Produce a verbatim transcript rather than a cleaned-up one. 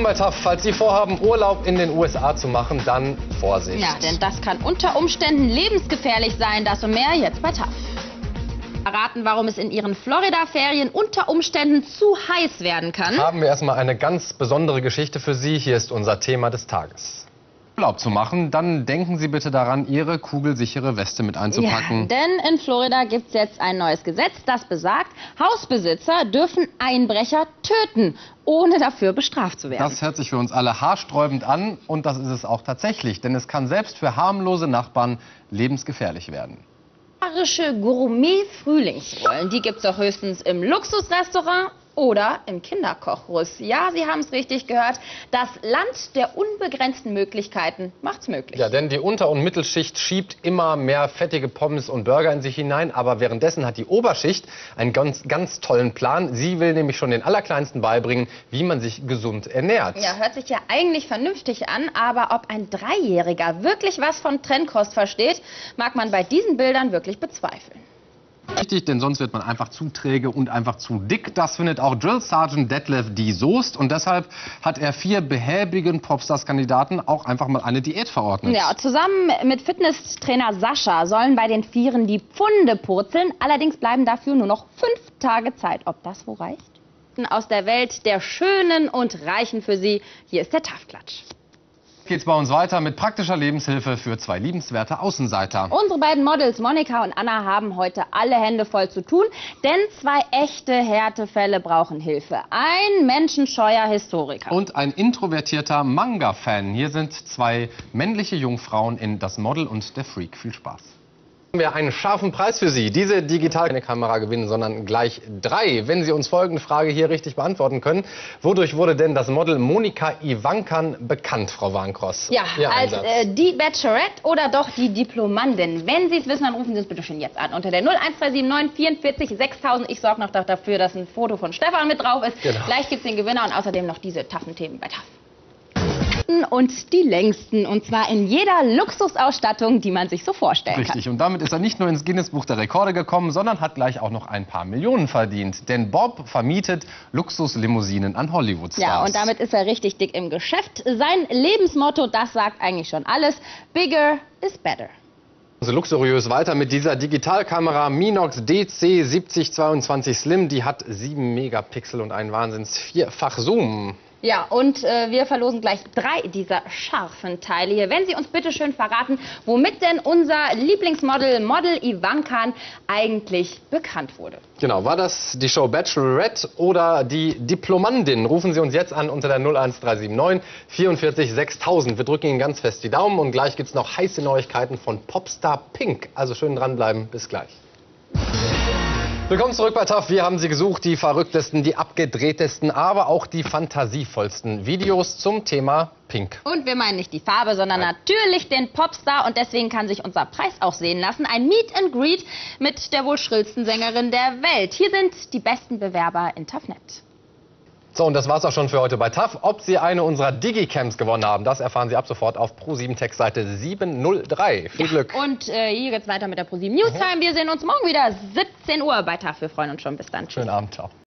Willkommen bei TAF. Falls Sie vorhaben, Urlaub in den U S A zu machen, dann Vorsicht. Ja, denn das kann unter Umständen lebensgefährlich sein. Das und mehr jetzt bei TAF. Erraten, warum es in Ihren Florida-Ferien unter Umständen zu heiß werden kann. Haben wir erstmal eine ganz besondere Geschichte für Sie. Hier ist unser Thema des Tages. Urlaub zu machen, dann denken Sie bitte daran, Ihre kugelsichere Weste mit einzupacken. Ja, denn in Florida gibt es jetzt ein neues Gesetz, das besagt, Hausbesitzer dürfen Einbrecher töten, ohne dafür bestraft zu werden. Das hört sich für uns alle haarsträubend an und das ist es auch tatsächlich, denn es kann selbst für harmlose Nachbarn lebensgefährlich werden. Vegetarische Gourmet-Frühlingsrollen, die gibt es doch höchstens im Luxusrestaurant oder im Kinderkochruss. Ja, Sie haben es richtig gehört. Das Land der unbegrenzten Möglichkeiten macht's möglich. Ja, denn die Unter- und Mittelschicht schiebt immer mehr fettige Pommes und Burger in sich hinein. Aber währenddessen hat die Oberschicht einen ganz, ganz tollen Plan. Sie will nämlich schon den Allerkleinsten beibringen, wie man sich gesund ernährt. Ja, hört sich ja eigentlich vernünftig an. Aber ob ein Dreijähriger wirklich was von Trennkost versteht, mag man bei diesen Bildern wirklich bezweifeln. Richtig, denn sonst wird man einfach zu träge und einfach zu dick. Das findet auch Drill Sergeant Detlef D. Soest und deshalb hat er vier behäbigen Popstars-Kandidaten auch einfach mal eine Diät verordnet. Ja, zusammen mit Fitnesstrainer Sascha sollen bei den Vieren die Pfunde purzeln. Allerdings bleiben dafür nur noch fünf Tage Zeit. Ob das wo reicht? Aus der Welt der Schönen und Reichen für Sie. Hier ist der TAF-Klatsch. Geht's bei uns weiter mit praktischer Lebenshilfe für zwei liebenswerte Außenseiter. Unsere beiden Models Monika und Anna haben heute alle Hände voll zu tun, denn zwei echte Härtefälle brauchen Hilfe. Ein menschenscheuer Historiker. Und ein introvertierter Manga-Fan. Hier sind zwei männliche Jungfrauen in Das Model und der Freak. Viel Spaß. Wir haben einen scharfen Preis für Sie. Diese digital keine Kamera gewinnen, sondern gleich drei. Wenn Sie uns folgende Frage hier richtig beantworten können. Wodurch wurde denn das Model Monika Ivankan bekannt, Frau Warncross? Ja, als äh, die Bachelorette oder doch die Diplomandin? Wenn Sie es wissen, dann rufen Sie es bitte schön jetzt an. Unter der null eins zwei sieben neun vierundvierzig sechstausend. Ich sorge noch dafür, dass ein Foto von Stefan mit drauf ist. Genau. Gleich gibt es den Gewinner und außerdem noch diese taffen Themen bei TAF. Und die längsten, und zwar in jeder Luxusausstattung, die man sich so vorstellen kann. Richtig, und damit ist er nicht nur ins Guinness-Buch der Rekorde gekommen, sondern hat gleich auch noch ein paar Millionen verdient. Denn Bob vermietet Luxuslimousinen an Hollywood-Stars. Ja, und damit ist er richtig dick im Geschäft. Sein Lebensmotto, das sagt eigentlich schon alles. Bigger is better. Also luxuriös weiter mit dieser Digitalkamera Minox D C siebzig zweiundzwanzig Slim. Die hat sieben Megapixel und einen Wahnsinns vierfach Zoom. Ja, und äh, wir verlosen gleich drei dieser scharfen Teile hier. Wenn Sie uns bitte schön verraten, womit denn unser Lieblingsmodel, Model Ivankan, eigentlich bekannt wurde. Genau, war das die Show Bachelorette oder die Diplomandin? Rufen Sie uns jetzt an unter der null eins drei sieben neun vierundvierzig sechstausend. Wir drücken Ihnen ganz fest die Daumen und gleich gibt es noch heiße Neuigkeiten von Popstar Pink. Also schön dranbleiben, bis gleich. Willkommen zurück bei TAF. Wir haben Sie gesucht, die verrücktesten, die abgedrehtesten, aber auch die fantasievollsten Videos zum Thema Pink. Und wir meinen nicht die Farbe, sondern Nein. natürlich den Popstar. Und deswegen kann sich unser Preis auch sehen lassen. Ein Meet and Greet mit der wohl schrillsten Sängerin der Welt. Hier sind die besten Bewerber in TAFnet. So, und das war's auch schon für heute bei TAF. Ob Sie eine unserer Digicams gewonnen haben, das erfahren Sie ab sofort auf Pro sieben Textseite sieben null drei. Viel Ja. Glück. Und äh, hier geht's weiter mit der Pro sieben Newstime. Wir sehen uns morgen wieder siebzehn Uhr bei TAF. Wir freuen uns schon. Bis dann. Tschüss. Schönen Abend, ciao.